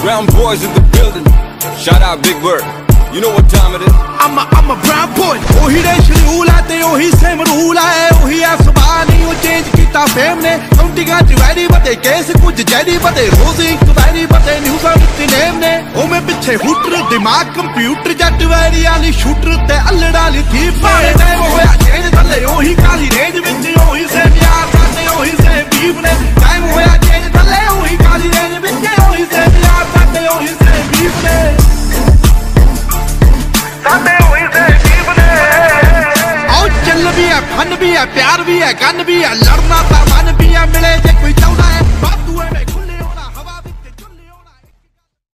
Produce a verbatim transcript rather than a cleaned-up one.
Brown boys in the building. Shout out Big Bird. You know what time it is. I'm a, I'm a brown boy. ओही रे schedule है ते ओही same rule है ओही है सुबह नहीं वो चेंज किता फेम ने काउंटिंगा च वैरी बड़े केस कुछ जैरी बड़े रोज एक वैरी बड़े न्यूज़ विच नेम ने ओ मैं पिछे हुटर दिमाग कंप्यूटर जट वैरी वाली शूटर ते अल्लड़ा ली थी पाए टाइम होया चेंज थले ओही काली रेंज विच ओही से प्यार साथे ओही से बीफ ने टाइम होया चेंज थले ओही काली रेंज विच ओही से प्यार साथे ओही से बीफ ने फन भी है प्यार भी है गन भी है लड़ना ता मन भी है मिले जे कोई चाहता